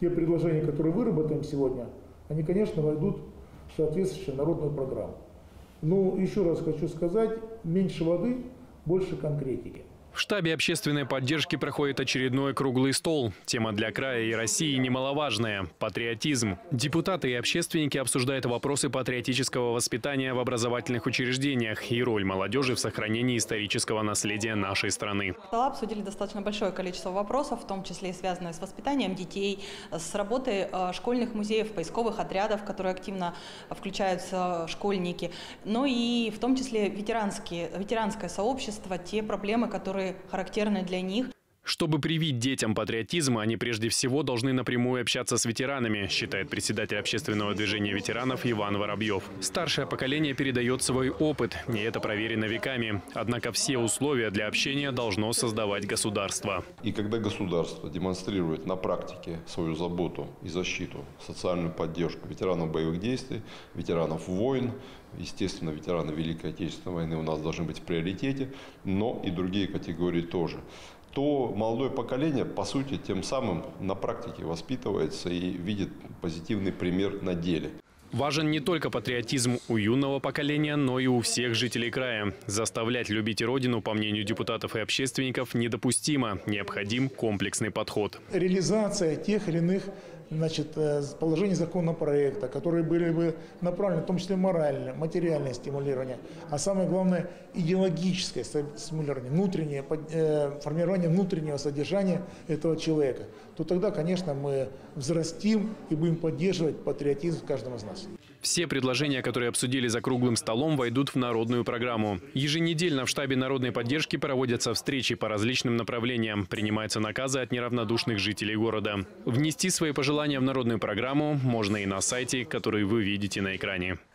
те предложения, которые выработаем сегодня, они, конечно, войдут в соответствующую народную программу. Но еще раз хочу сказать, меньше воды, больше конкретики. В штабе общественной поддержки проходит очередной круглый стол. Тема для края и России немаловажная – патриотизм. Депутаты и общественники обсуждают вопросы патриотического воспитания в образовательных учреждениях и роль молодежи в сохранении исторического наследия нашей страны. Обсудили достаточно большое количество вопросов, в том числе и связанных с воспитанием детей, с работой школьных музеев, поисковых отрядов, в которые активно включаются школьники, но и в том числе ветеранское сообщество, те проблемы, которые характерны для них. Чтобы привить детям патриотизм, они прежде всего должны напрямую общаться с ветеранами, считает председатель общественного движения ветеранов Иван Воробьев. Старшее поколение передает свой опыт, и это проверено веками. Однако все условия для общения должно создавать государство. И когда государство демонстрирует на практике свою заботу и защиту, социальную поддержку ветеранов боевых действий, ветеранов войн, естественно, ветераны Великой Отечественной войны у нас должны быть в приоритете, но и другие категории тоже, то молодое поколение, по сути, тем самым на практике воспитывается и видит позитивный пример на деле. Важен не только патриотизм у юного поколения, но и у всех жителей края. Заставлять любить родину, по мнению депутатов и общественников, недопустимо. Необходим комплексный подход. Реализация тех или иных положений законопроекта, которые были бы направлены в том числе моральное, материальное стимулирование, а самое главное идеологическое стимулирование, формирование внутреннего содержания этого человека, то тогда, конечно, мы взрастим и будем поддерживать патриотизм в каждом из нас. Все предложения, которые обсудили за круглым столом, войдут в народную программу. Еженедельно в штабе народной поддержки проводятся встречи по различным направлениям. Принимаются наказы от неравнодушных жителей города. Внести свои пожелания в народную программу можно и на сайте, который вы видите на экране.